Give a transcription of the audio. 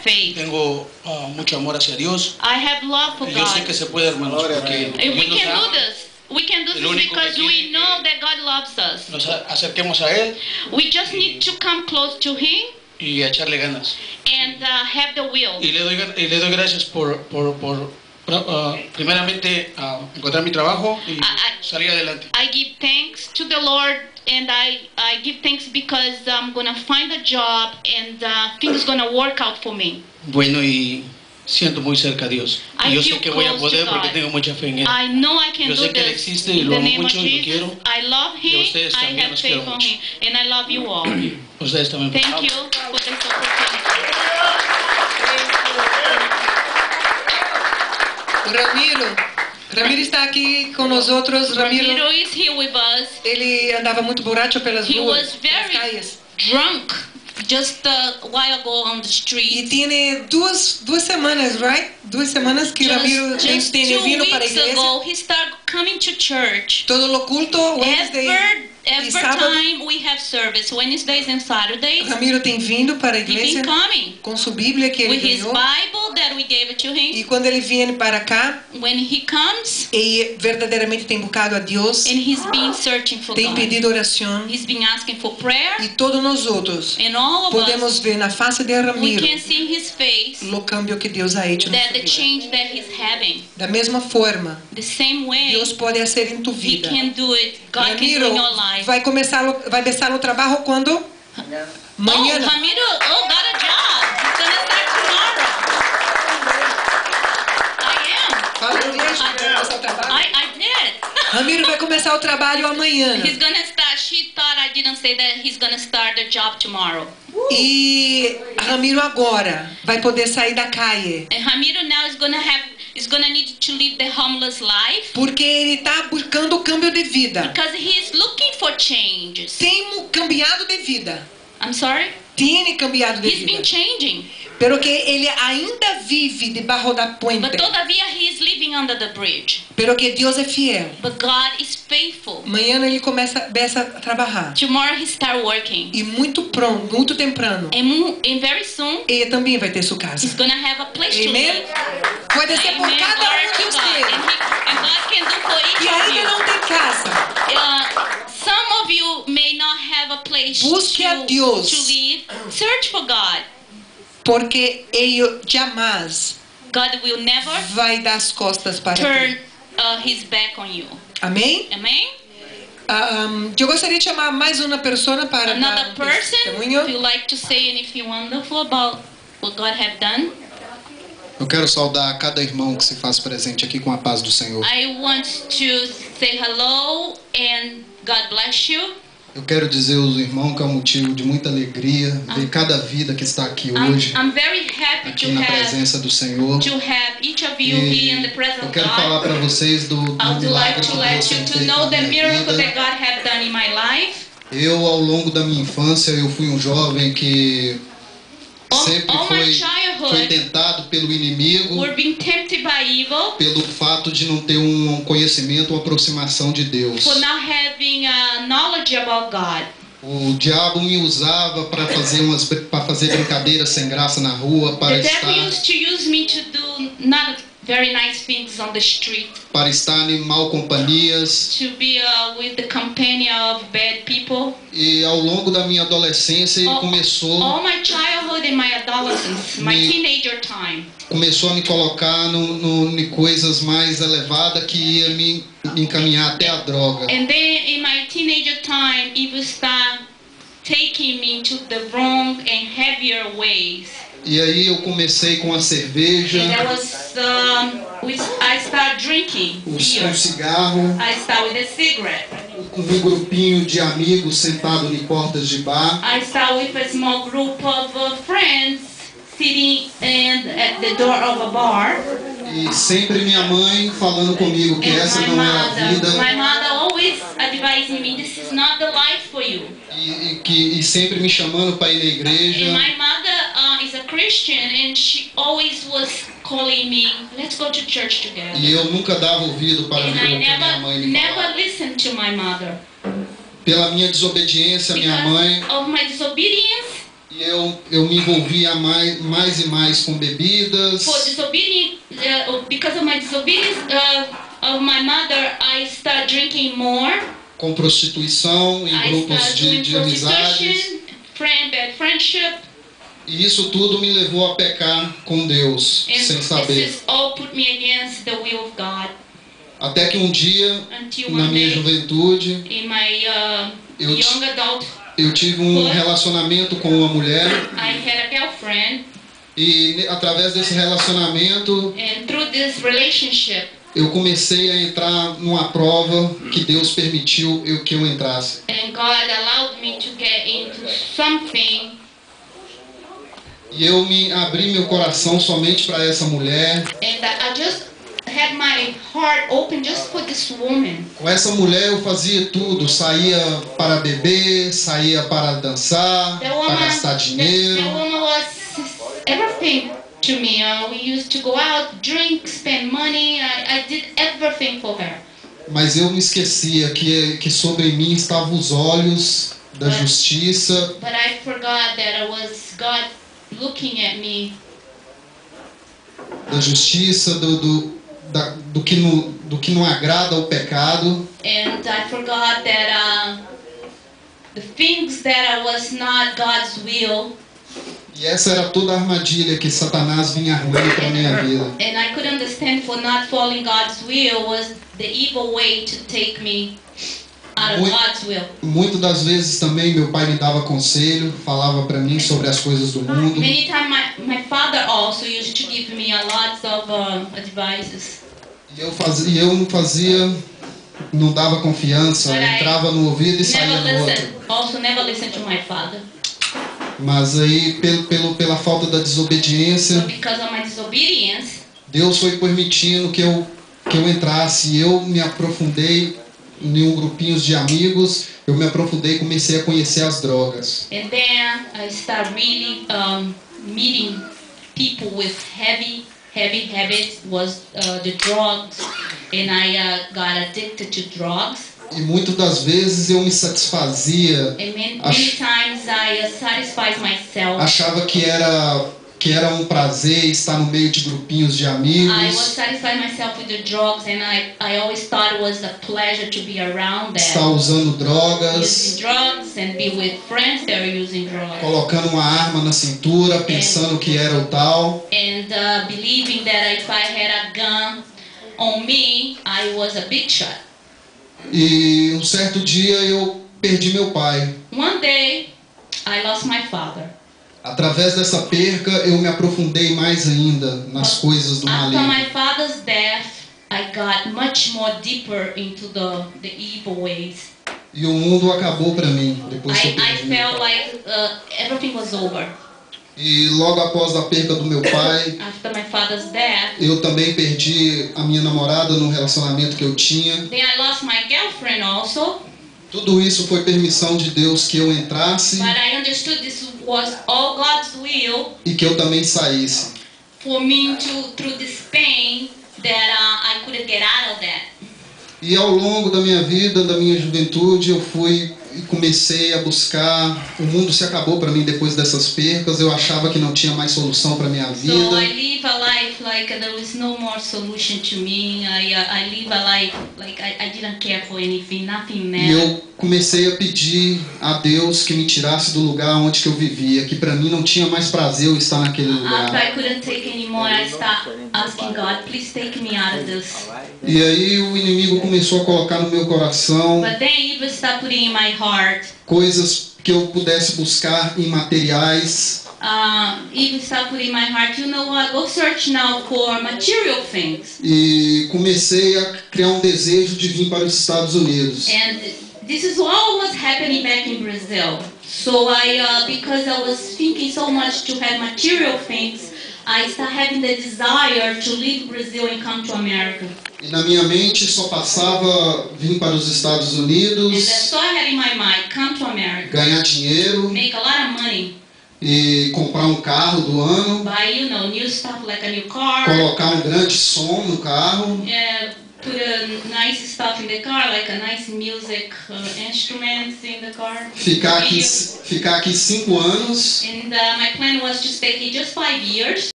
faith. Tengo mucho amor hacia Dios. I have love for Yo sé God. que se puede, hermanos, porque And we Dios nos can do ama. this. We can do El this único because que we tiene know que- that God loves us. Nos acerquemos a Él We just need to come close to Him y a echarle ganas. and have the will. Y le doy gracias por primeramente encontrar mi trabajo y salir adelante. I give thanks to the Lord, and I give thanks because I'm gonna find a job and things gonna work out for me. Bueno, y siento muy cerca a Dios. Y yo sé que voy a poder porque tengo mucha fe en Él. I know I can Yo do sé que Él this. existe y In lo the amo name of mucho y lo Jesus, quiero. I love Y a Him. ustedes I también have los faith quiero on mucho. Him, and I love you all. Ustedes también. Thank you for this opportunity. Ramiro está aqui com nós outros. Ramiro is here with us. Ele andava muito borracho pelas He ruas, was pelas very calles. drunk just a while ago on the E street. tem duas semanas, right? 2 semanas que Ramiro tem Just 2 vindo para a weeks igreja. ago, he started coming to church. Todo o culto, Wednesday Every e sábado. time we have service, Wednesdays and Saturdays, Ramiro tem vindo para a he's igreja been coming com sua Bíblia que ele with his ganhou. Bible that we gave it to him. E quando ele vem para cá, When he comes, e verdadeiramente tem buscado a Deus, and he's been searching for tem God. pedido oração. He's been asking for prayer, E todos nós outros and all of podemos us, ver na face de we Ramiro can see in his face o câmbio que Deus ha hecho na that sua the vida. change that he's having. Da mesma forma, The same way Deus pode fazer em tu he vida. can do it, God can do Ramiro in your life. vai começar o trabalho quando? Oh, Amanhã. Ramiro, got a job. He's gonna start tomorrow. I am. Fala inglês, vai começar o trabalho. I did. Ramiro vai começar o trabalho amanhã. He's gonna start. She thought I didn't say that he's gonna start the job tomorrow. E Ramiro agora vai poder sair da calle. And Ramiro now is gonna need to live the homeless life Porque ele está buscando o câmbio de vida. because he's looking for changes. Tem cambiado de vida. I'm sorry? Tem cambiado de He's been vida. changing. Pero que ele ainda vive debaixo da But ponte. todavia he is living under the bridge. Pero que Deus é fiel. But God is faithful. Amanhã ele começa a trabalhar. Tomorrow he start working. E muito pronto, muito temprano, And very soon ele também vai ter sua casa. he's gonna have a place to Amen? live. Pode ser por Amen. cada Glory um de to God. vocês And God can do for each que of ainda you. não tem casa. Some of you may not have a place Busque a Deus. to live. Search for God. Porque ele jamais God will never vai dar as costas para turn ti. his back on you. Amém? Amen? Eu gostaria de chamar mais uma pessoa para Another dar person, testemunho. if you like to say anything wonderful about what God have done, Eu quero saudar cada irmão que se faz presente aqui com a paz do Senhor. I want to say hello and God bless you. Eu quero dizer aos irmãos que é um motivo de muita alegria ver cada vida que está aqui hoje, I'm very happy aqui to na have presença do Senhor. each of you here in the E presence eu of quero falar God. para vocês do I would milagre like que to Deus let tem you to feito know na the minha miracle that vida. God have done in my life. Eu, ao longo da minha infância, eu fui um jovem que sempre All my foi childhood tentado pelo inimigo, were being tempted by evil pelo fato de não ter um conhecimento, uma aproximação de Deus. for not having knowledge about God. O diabo me usava para fazer brincadeiras sem graça na rua, The devil used to use me to do not very nice things on the street, para estar em mal companhias. to be with the companion of bad people. E ao longo da minha adolescência ele All começou my childhood and my adolescence, my teenager time. a me colocar em coisas mais elevadas que ia me encaminhar até a droga. And then in my teenager time, it will start taking me to the wrong and heavier ways. E aí eu comecei com a cerveja, And that was, I started drinking beer. um cigarro, I started with a cigarette. com um grupinho de amigos sentado em portas de bar. I started with a small group of friends sitting at the door of a bar. E sempre minha mãe falando comigo que essa And não era a my vida. mother always advising me, this is not the life for you. E sempre me chamando para ir na igreja. And my mother is a Christian, and she always was calling me, let's go to church together. E eu nunca dava ouvido para And o que I minha mãe me never falava. listened to my mother. Pela minha desobediência, minha mãe Because of my disobedience, e E eu me envolvia mais e mais com bebidas. Because of my disobedience of my mother, I started drinking more. Com prostituição em grupos de amizades. Bad friendship. E isso tudo me levou a pecar com Deus, sem saber. This all put me against the will of God. Até que um dia, na minha juventude, in my young adult, eu tive um relacionamento com uma mulher. I had a girlfriend. E através desse relacionamento, and through this relationship, eu comecei a entrar numa prova que Deus permitiu que eu entrasse. And God allowed me to get into something. E eu me abri meu coração somente para essa mulher. And I just had my heart open just for this woman. Com essa mulher eu fazia tudo, saía para beber, saía para dançar, para gastar dinheiro. The woman was everything to me. We used to go out, drink, spend money. I did everything for her. Mas eu me esquecia que sobre mim estavam os olhos da justiça. But I forgot that it was God looking at me. Da justiça, do que não agrada ao pecado. And I forgot that the things that was not God's will. E essa era toda a armadilha que Satanás vinha armando para minha vida. And I could understand for not following God's will was the evil way to take me out of God's will. Muitas das vezes também meu pai me dava conselho, falava para mim sobre as coisas do mundo. Many times my father also used to give me a lot of advices. E eu não fazia, não dava confiança, entrava no ouvido e saía no outro. Also never listen to my father. Mas aí pela falta da desobediência, because of my disobedience, Deus foi permitindo que eu entrasse. E eu me aprofundei em grupinhos de amigos. Eu me aprofundei e comecei a conhecer as drogas. And then I started really meeting people with heavy habits, was the drugs, and I got addicted to drugs. E muitas das vezes eu me satisfazia. And many times I satisfied myself. Achava que era um prazer estar no meio de grupinhos de amigos. I was satisfied myself with the drugs, and I always thought it was a pleasure to be around them. Estar usando drogas. Using drugs and be with friends that are using drugs. Colocando uma arma na cintura, pensando que era o tal. And believing that if I had a gun on me, I was a big shot. E um certo dia eu perdi meu pai. One day, I lost my father. Através dessa perca, eu me aprofundei mais ainda nas coisas do maligno. After my father's death, I got much more deeper into the evil ways. E o mundo acabou para mim depois que eu perdi. I felt like everything was over. E logo após a perca do meu pai, after my father's death, eu também perdi a minha namorada no relacionamento que eu tinha. Then I lost my girlfriend also. Tudo isso foi permissão de Deus que eu entrasse. But I understood this was all God's will. E que eu também saísse. For me through this pain that I couldn't get out of that. E ao longo da minha vida, da minha juventude, eu fui e comecei a buscar. O mundo se acabou para mim depois dessas percas. Eu achava que não tinha mais solução para minha vida. So I live a life like there was no more solution to me. I live a life like I didn't care for anything, nothing mattered. E eu comecei a pedir a Deus que me tirasse do lugar onde que eu vivia, que para mim não tinha mais prazer eu estar naquele lugar. After I couldn't take anymore, I started asking God, please take me out of this. E aí o inimigo começou a colocar no meu coração. But then evil started putting in my heart. Coisas que eu pudesse buscar em materiais. Evil started putting in my heart. You know what? Go search now for material things. E comecei a criar um desejo de vir para os Estados Unidos. And this is what was happening back in Brazil. So because I was thinking so much to have material things, I started having the desire to leave Brazil and come to America. E na minha mente só passava vir para os Estados Unidos. And that's all I had in my mind, come to America. Ganhar dinheiro. Make a lot of money. E comprar um carro do ano. Buy, new stuff like a new car. Colocar um grande som no carro. put a nice stuff in the car, like a nice music instruments in the car. Ficar aqui 5 anos. And my plan was to stay here just 5 years.